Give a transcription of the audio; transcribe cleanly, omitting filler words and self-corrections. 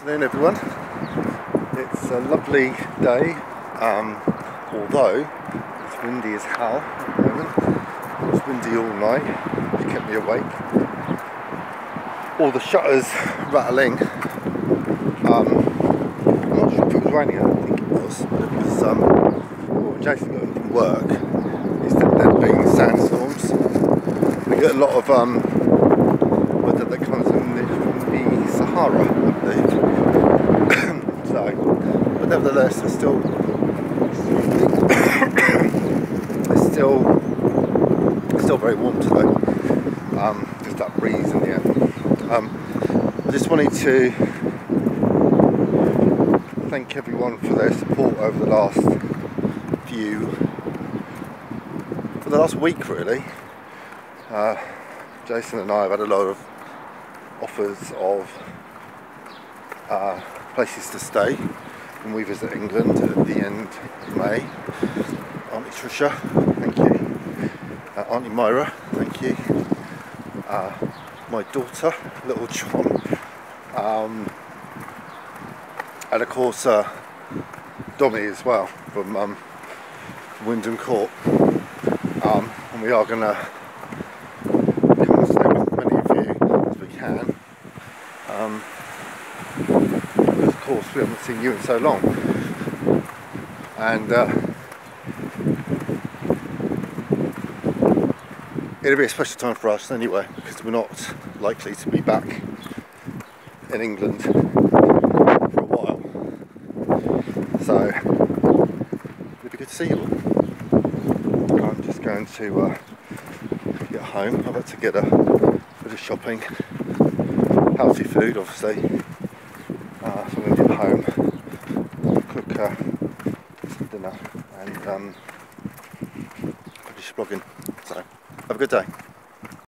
Afternoon everyone. It's a lovely day, although it's windy as hell at the moment. It's windy all night, it's kept me awake. All the shutters rattling. I'm not sure if it was raining, I don't think it was, but it was when Jason got home from work, he said there'd been sandstorms. We get a lot of weather that comes from the Sahara, I believe. But nevertheless, it's still very warm today. There's that breeze in the air. I just wanted to thank everyone for their support over the last week really. Jason and I have had a lot of offers of places to stay when we visit England at the end of May. Auntie Trisha, thank you. Auntie Myra, thank you. My daughter, little John. And of course Dommy as well from Wyndham Court. And we are going to come and stay with many of you as we can. Because of course we haven't seen you in so long. And it'll be a special time for us anyway, because we're not likely to be back in England for a while. So it'll be good to see you all. I'm just going to get home. I'd like to get a bit of shopping, healthy food obviously. So I'm going to get home, cook some dinner and finish vlogging. So have a good day.